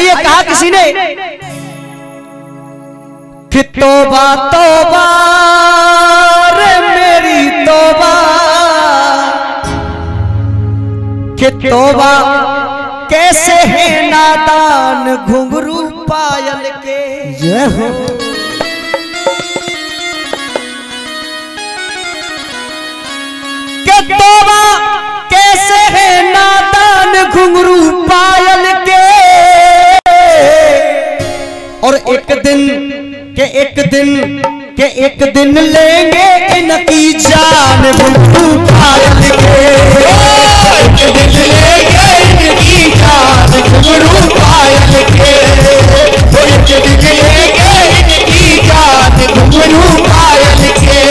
आइए कहा किसी ने कि तौबा तौबा रे मेरी तौबा, कि तौबा कैसे है नादान घुंघरू पायल के। जय हो। कि तौबा कैसे है नादान घुंघरू पायल के, और एक दिन लेंगे इनकी जान घुंघरू पायल के। एक दिन लेंगे इनकी जान घुंघरू पायल के, एक दिन लेंगे इनकी जान घुंघरू पायल के।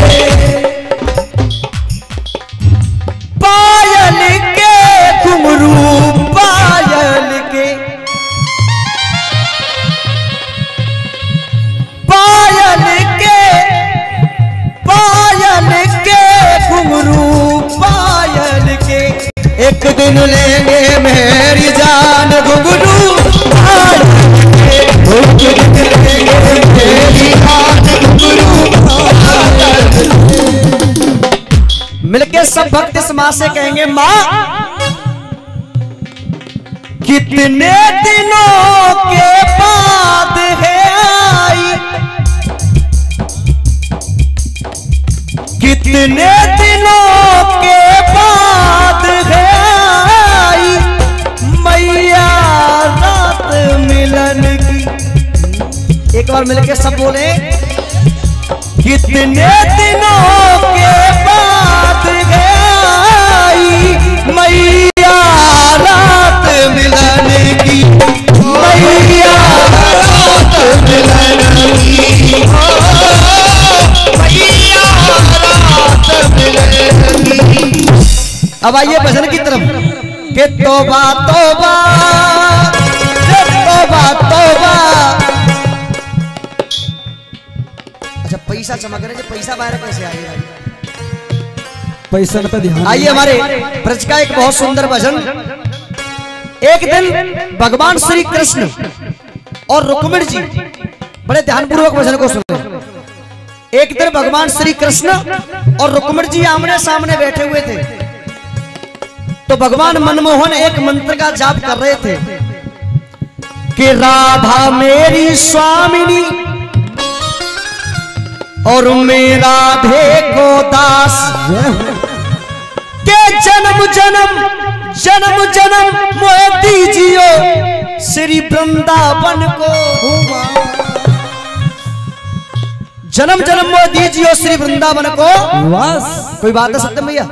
पायल के घुंघरू पायल के, घुंघरू पायल के। एक दिन लेंगे मेरी जान घुंघरू पायल के, एक दिन लेंगे मेरी जान घुंघरू पायल के। मिलके सब भक्त इस माँ से कहेंगे, माँ कितने दिनों के बाद है आई, कितने दिनों के बाद है आई मैया रात मिलन की। एक बार मिलके सब बोले, कितने दिनों के बाद है आई मैया रात मिलन की, मैया रात मिलन की, अब आइए भजन की तरफ के तौबा तौबा तौबा तौबा। अच्छा पैसा चमक रहे, पैसा बाहर कैसे आएगा? पैसा पे ध्यान। आइए हमारे ब्रज का एक बहुत सुंदर भजन। एक दिन भगवान श्री कृष्ण और रुक्मिणी जी बड़े ध्यानपूर्वक भजन को सुने। एक दिन भगवान श्री कृष्ण और रुक्मिणी जी आमने सामने बैठे हुए थे, तो भगवान मनमोहन एक मंत्र का जाप कर रहे थे कि राधा मेरी स्वामिनी और मैं राधे को दास, के जन्म जन्म जन्म जन्म मोह दीजियो श्री वृंदावन को, जन्म जन्म मोह दीजियो श्री वृंदावन को। कोई बात है सत्यम भैया?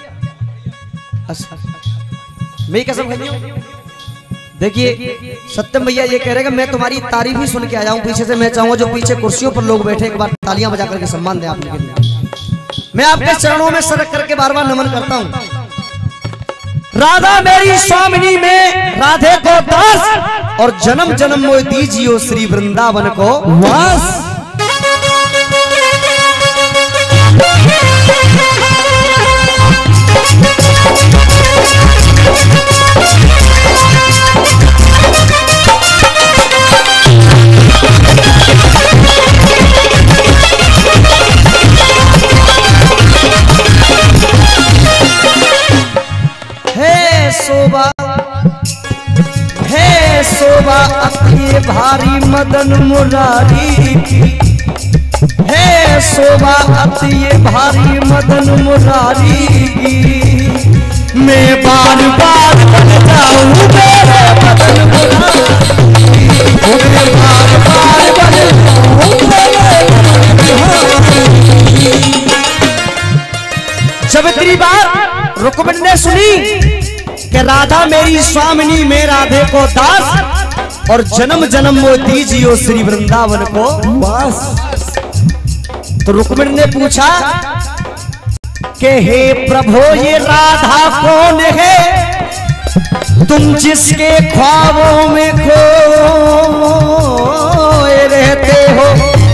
मैं कसम खाई। देखिए सत्यम भैया ये कह रहे हैं कि मैं तुम्हारी तारीफ ही सुन के आया हूं पीछे से। मैं चाहूंगा जो पीछे कुर्सियों पर लोग बैठे एक बार तालियां बजा करके सम्मान दें आपके लिए। मैं आपके चरणों में सरक करके बार बार नमन करता हूं। राधा मेरी स्वामिनी में राधे को दास, और जन्म जन्म मोह दीजियो श्री वृंदावन को वास। है शोभा अति भारी मदन मुरारी की, है शोभा अति भारी मदन मुरारी की। मैं बार बार बन जाऊं मेरे मदन मुरारी, मैं बार बार बन जाऊं मेरे मदन मुरारी। जब इतनी बार रुक्मिणी ने सुनी कि राधा मेरी स्वामिनी में राधे को दास, और जन्म जन्म मोह दीजियो श्री वृंदावन को वास, तो रुक्मिणी ने पूछा कि हे प्रभु ये राधा कौन है, तुम जिसके ख्वाबों में खोए रहते हो।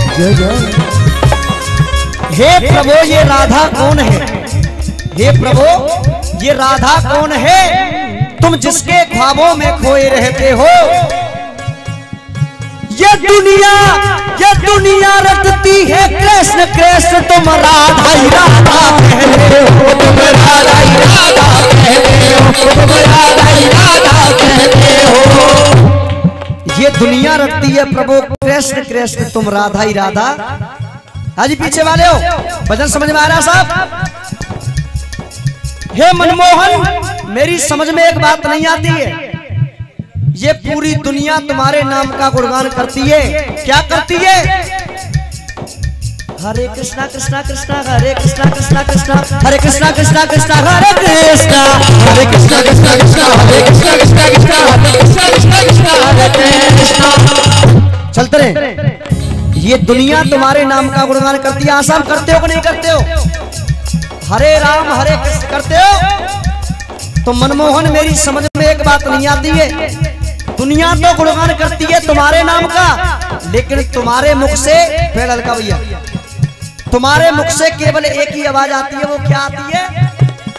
हे प्रभु ये राधा कौन है, हे प्रभु ये राधा कौन है, तुम जिसके ख्वाबों में खोए रहते हो। ये दुनिया रटती है कृष्ण कृष्ण तुम राधा ही राधा कहते हो, तुम राधा ही राधा कहते हो, तुम राधा ही राधा कहते हो। ये दुनिया रटती है प्रभु कृष्ण कृष्ण तुम राधा ही राधा। हाजी पीछे वाले हो, भजन समझ में आ रहा साहब? हे मनमोहन, मेरी समझ में एक बात नहीं आती है। ये पूरी दुनिया तुम्हारे नाम का गुणगान करती है। क्या करती है? हरे कृष्णा कृष्णा कृष्णा हरे कृष्णा कृष्णा कृष्णा हरे कृष्णा कृष्णा कृष्णा हरे कृष्णा, हरे कृष्णा कृष्णा कृष्णा हरे कृष्णा कृष्णा कृष्णा हरे कृष्णा कृष्णा कृष्णा हरे कृष्णा। चलते रहे। ये दुनिया तुम्हारे नाम का गुणगान करती है। आसाम करते हो कि नहीं करते हो? हरे राम हरे कृष्ण करते हो? तो मनमोहन, मेरी समझ में एक बात नहीं आती है। दुनिया तो गुणगान करती है तुम्हारे नाम का, लेकिन तुम्हारे मुख से पेड़ हल्का भैया, तुम्हारे मुख से केवल एक ही आवाज आती है। वो क्या आती है?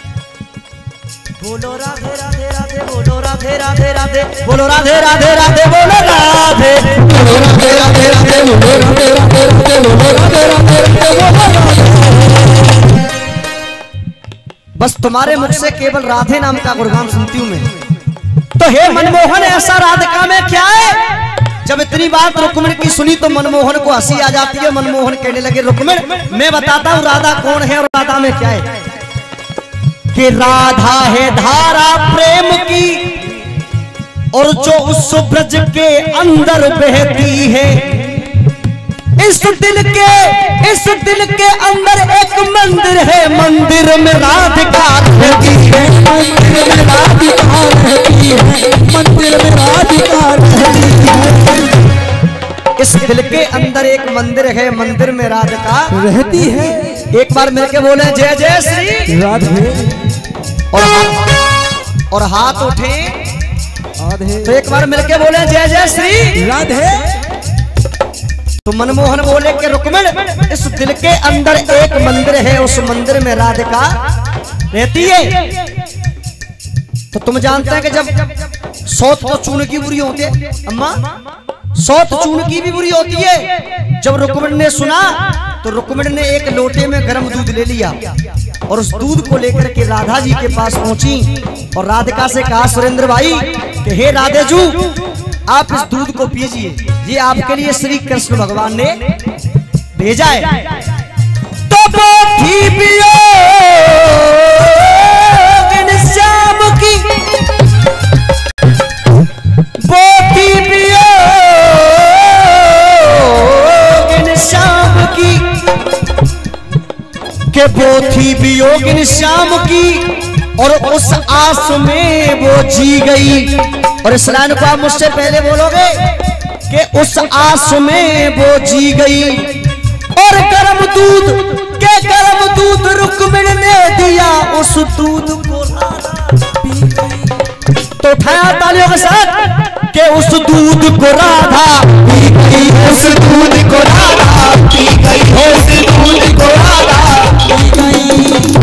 बोलो राधे राधे राधे, बोलो राधे राधे राधे, बोलो राधे राधे राधे, बोलो राधे, बोलो राधे राधे राधे, बोलो राधे राधे राधे, बोलो राधे राधे राधे, बोलो राधे। बस तुम्हारे मुख से केवल राधे नाम का गुणगान सुनती हूं मैं। तो हे मनमोहन, ऐसा राधिका में क्या है? जब इतनी बात रुक्मिणी की सुनी तो मनमोहन को हंसी आ जाती है। मनमोहन कहने लगे, रुक्मिणी मैं बताता हूँ राधा कौन है और राधा में क्या है। कि राधा है धारा प्रेम की और जो उस ब्रज के अंदर बहती है। इस दिल के अंदर एक मंदिर है, मंदिर में राधिका रहती है, मंदिर में राधिका रहती है, मंदिर में राधिका रहती है। इस दिल के अंदर एक मंदिर है, मंदिर में राधिका रहती है। एक बार मिलके बोले जय जय श्री राधे, और हाथ उठे आधे। तो एक बार मिलके बोले जय जय श्री राधे। तो मनमोहन बोले कि रुक्मिणी, इस दिल के अंदर एक मंदिर है, उस मंदिर में राधिका रहती है। तो तुम जानते हैं कि जब सौत तो चूर्ण की बुरी होती है अम्मा, सौत चूर्ण की भी बुरी होती है। जब रुक्मिणी ने सुना तो रुक्मिणी ने एक लोटे में गर्म दूध ले लिया और उस दूध को लेकर के राधा जी के पास पहुंची और राधिका से कहा, सुरेंद्र भाई कि हे राधे जू, आप इस दूध को पीजिए, ये आपके लिए श्री कृष्ण भगवान ने भेजा है। तो पोथी पियो श्याम की, पोथी पियो श्याम की, के पोथी पियो श्याम की। और उस आस में वो जी गई। और इस लाइन को आप मुझसे पहले बोलोगे कि उस आस में वो जी गई। और गर्म दूध रुक्मिणी ने दिया, उस दूध को पी गई। तो उठाया तालियों के साथ कि उस दूध को राधा पी गई, उस दूध को राधा पी गई, उस दूध को राधा पी गई।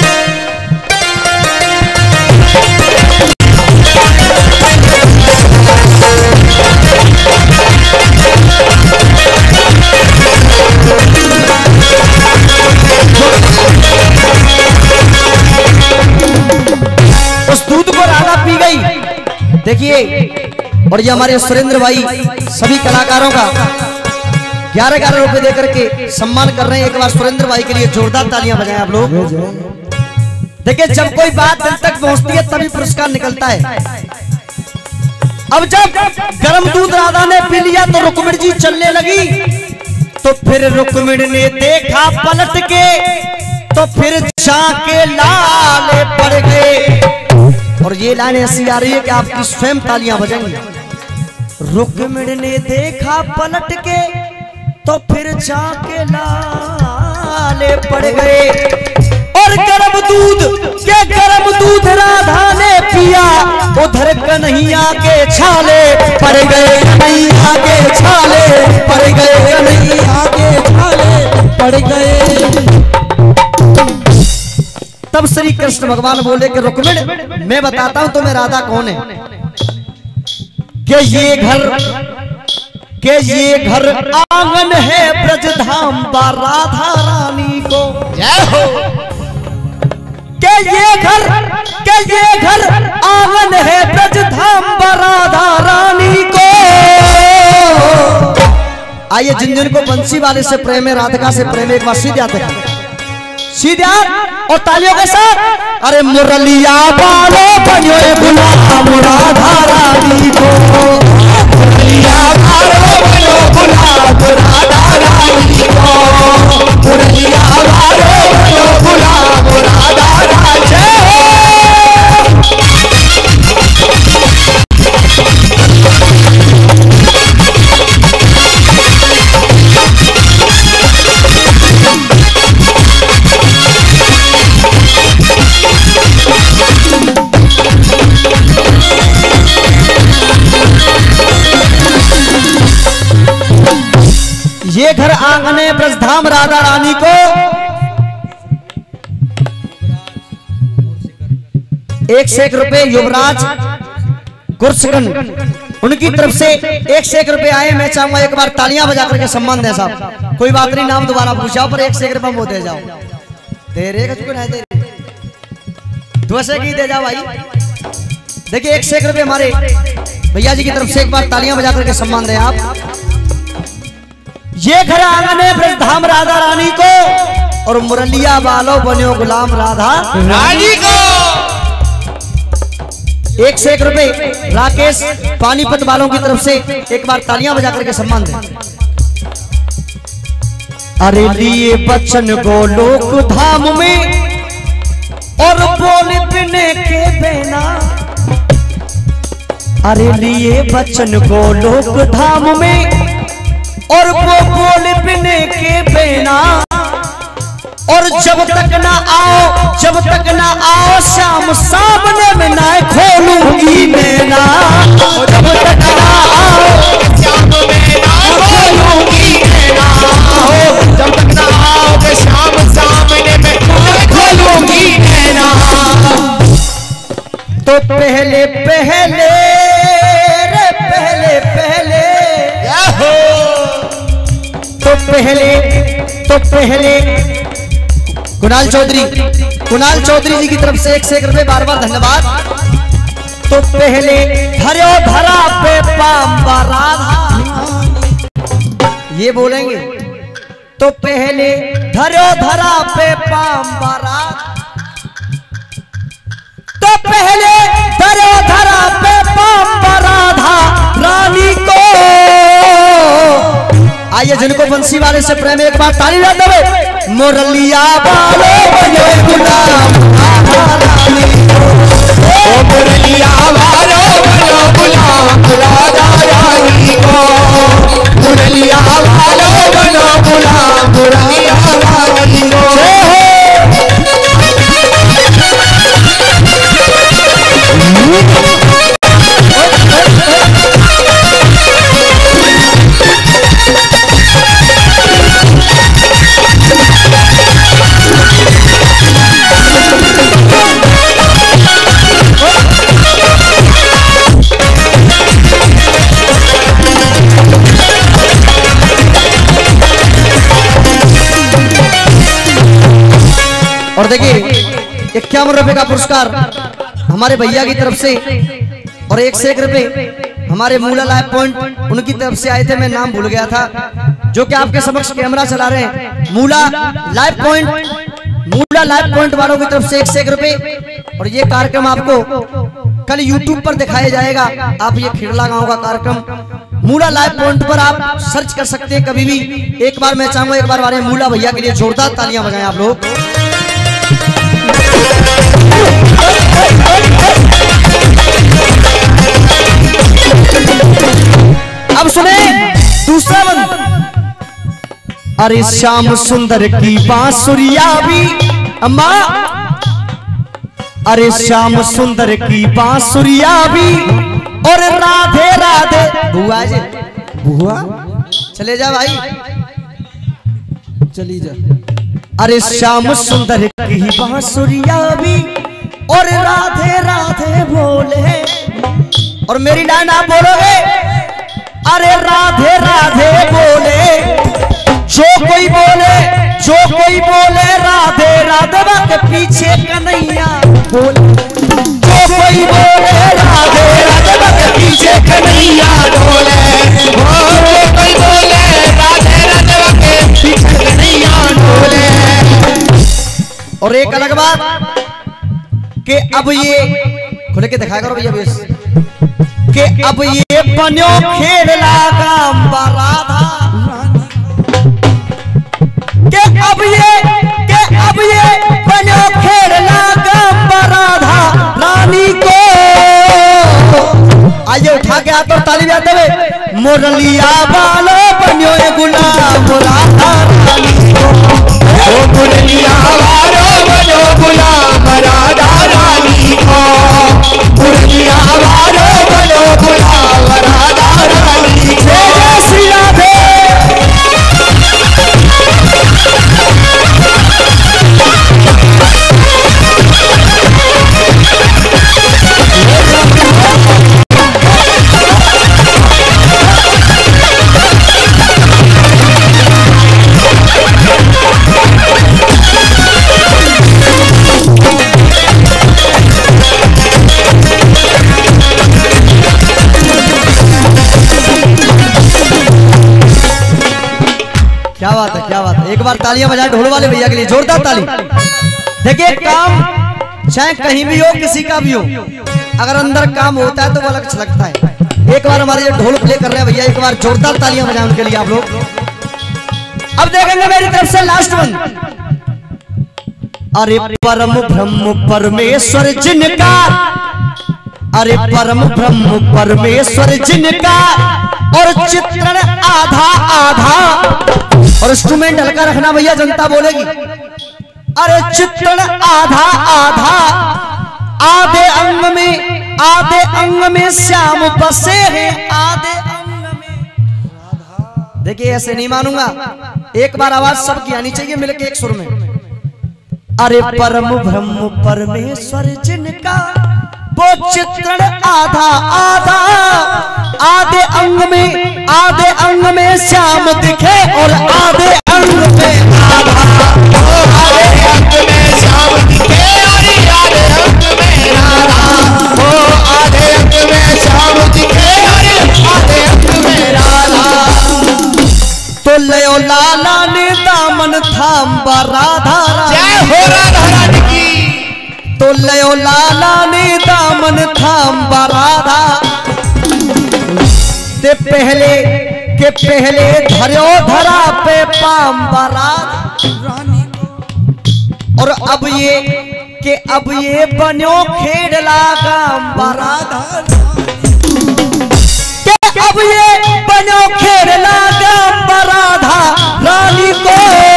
उस दूध को राधा पी गई। देखिए, और ये हमारे सुरेंद्र भाई सभी कलाकारों का 11-11 रुपए देकर के सम्मान कर रहे हैं। एक बार सुरेंद्र भाई के लिए जोरदार तालियां बजाएं आप लोग। देखिए, जब कोई बात दिल तक पहुंचती है तभी पुरस्कार निकलता है। अब जब गर्म दूध राधा ने पी लिया तो रुक्मिणी जी चलने लगी। तो फिर रुक्मिणी ने देखा पलट के, तो फिर जाके लाले पड़ गए। और ये लाइन ऐसी आ रही है कि आपकी स्वयं तालियां बजेंगी। रुक्मिणी ने देखा पलट के, तो फिर जाके लाले पड़ गए। और गर्म दूध राधा ने पिया, उधर कन्हैया के छाले पड़ गए, कन्हैया के छाले पड़ गए, कन्हैया के छाले पड़ गए। तब श्री कृष्ण भगवान बोले कि रुक्मिणी, मैं बताता हूं तुम्हें राधा कौन है। कि ये घर कि ये घर आंगन है ब्रजधाम बा राधा रानी को। जय हो। के ये घर आंगन है ब्रजधाम बा राधा रानी को। आइए जिन जिन को बंसी वाले से प्रेम है, राधिका से प्रेम है, एक बार सीधे हाथ सीधे और तालियों के साथ। अरे मुरलिया बालो बनो गुलाम राधा रानी को। मुरलिया बालो बनो गुलाम राधा रानी को। मुरलिया बालो बनो गुलाम राधा रानी को। ये घर आंगने ब्रजधाम राधा रानी को। एक से एक रुपए युवराज गुरसकन उनकी तरफ से एक से एक रुपए आए। मैं चाहूंगा एक बार तालियां बजा करके सम्मान दें साहब। कोई बात नहीं, नाम दोबारा पूछाओ पर एक से एक रुपए वो दे जाओ। तेरे तो ऐसे की दे जाओ भाई। देखिए एक से एक रुपए हमारे भैया जी की तरफ से एक बार तालियां बजा करके सम्मान दें आप। ये घर आंगन है ब्रजधाम राधा रानी को और मुरलिया वालो बनो गुलाम राधा रानी को। एक से एक रुपए राकेश पानीपत वालों की तरफ से एक बार तालियां बजा करके सम्मान दें। अरे लिए बच्चन को लोक धाम में और बोले बिने के बेना। अरे लिए बच्चन को लोक धाम में और वो बोले बिने के बेना। और जब तक ना आओ शाम सामने में ना खोलूंगी नैना। जब तक ना आओ शाम में ना खोलूंगी नैना। जब तक ना आओगे शाम सामने में खोलूंगी नैना। तो पहले पहले रे पहले तो पहले कुणाल चौधरी जी की तरफ से एक से एक रुपए बार बार धन्यवाद। तो पहले धरो धरा पे पांबा राधा ये बोलेंगे। तो पहले धरो धरा पे पांबा राधा। तो पहले धरो धरा पे पांबा राधा रानी को। आइए जिनको बंसी वाले से प्रेम एक बार ताली बजा दो। मुरलिया वालो बनो गुलाम राधा रानी को। ओ मुरलिया वालो बनो गुलाम राधा रानी को। मुरलिया वालो बनो गुलाम राधा रानी को। और देखिए 51 रुपए का पुरस्कार हमारे भैया की तरफ से और एक से एक रुपए हमारे मूला लाइव पॉइंट उनकी तरफ से आए थे। मैं नाम भूल गया था जो कि आपके समक्ष कैमरा चला रहे हैं। मूला लाइव पॉइंट वालों की तरफ से एक रुपए। और ये कार्यक्रम आपको कल YouTube पर दिखाया जाएगा। आप ये खिड़ला गांव का कार्यक्रम मूला लाइव पॉइंट पर आप सर्च कर सकते हैं कभी भी। एक बार मैं चाहूंगा एक बार हमारे मूला भैया के लिए जोरदार तालियां बजाएं आप लोग। अब सुने दूसरा बंद। अरे श्याम सुंदर की बांसुरिया भी अम्मा। अरे श्याम सुंदर की बांसुरिया भी और राधे राधे बुआ जी बुआ चले जा भाई चली जा। अरे श्याम सुंदर की बांसुरिया भी और राधे राधे बोले। और मेरी लाइन आप बोलोगे। अरे राधे राधे बोले जो कोई बोले राधे राधवा के पीछे कन्हैया बोले, जो कोई बोले राधे राधवा के पीछे कन्हैया बोले, जो कोई बोले राधे राधवा के पीछे कन्हैया बोले। और एक अलग बात कि अब ये खुले के दिखाया करो भैया बेस कि अब ये बन्यो खेल लागा राधा के अब ये बन्यो खेल लागा राधा रानी को। आइए उठा के हाथ और ताली बजाते हुए मुरलिया वालो बन्यो गुलाम राधा रानी को, मुरलिया वालो बनो गुलाम राधा रानी को, मुरलिया वालो बनो गुलाम राधा रानी को। जय श्री राधे। क्या बात है, क्या बात है। एक बार तालियां बजाएं ढोल वाले भैया के लिए, जोरदार ताली। देखिए काम चाहे कहीं भी हो, किसी का भी हो, अगर अंदर काम होता है तो वो अलग छलकता है। एक बार हमारे ये ढोल प्ले कर रहे हैं भैया, एक बार जोरदार तालियां बजाएं उनके लिए आप लोग। अब देखेंगे मेरी तरफ से लास्ट वन। अरे परम ब्रह्म परमेश्वर जिनका, अरे परम ब्रह्म परमेश्वर जिनका, और चित्रण आधा आधा, और इंस्ट्रूमेंट हल्का रखना भैया, जनता बोलेगी। अरे चित्रण आधा आधा, आधे अंग में श्याम बसे हैं, आधे अंग में। देखिए ऐसे नहीं मानूंगा, एक बार आवाज सबकी आनी चाहिए मिलके एक सुर में। अरे परम ब्रह्म परमेश्वर जिनका, वो चित्रण आधा आधा, आधे अंग में श्याम दिखे और आधे अंग में आधा, आधे अंग में श्याम दिखे और आधे अंग में राधा, आधे अंग में श्याम दिखे और आधे अंग में राधा। तो लयो लाला ने दामन थामा राधा, जय हो राधा रानी की। तो लयो लाला ने दामन थामा राधा, ते पहले धरो धरा पे पाम्बा रानी, और अब ये बन्यो खेड़ लागा राधा, के अब ये बन्यो खेड़ लागा राधा रानी को।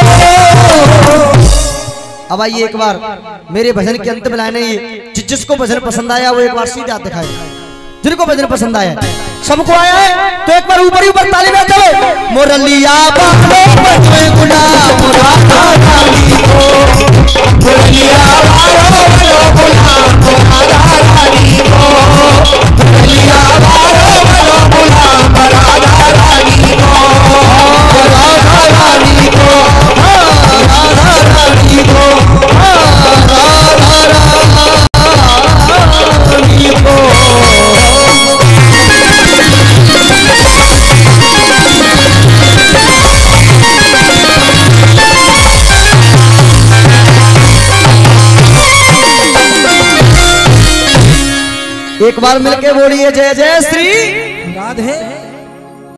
अब आइए एक बार मेरे भजन के अंत में लाने, ये जिसको भजन पसंद आया वो एक बार सीधे हाथ दिखाए, जिनको भजन पसंद आया। सबको आया है तो एक बार ऊपर ही ऊपर ताली बजाते हुए मुरलिया वालो बनो गुलाम राधा रानी को, मुरलिया वालो बनो गुलाम राधा रानी को, मुरलिया वालो बनो गुलाम राधा रानी को, राधा रानी को, राधा रानी को, राधा रानी को। एक बार मिलके बोलिए जय जय श्री राधे।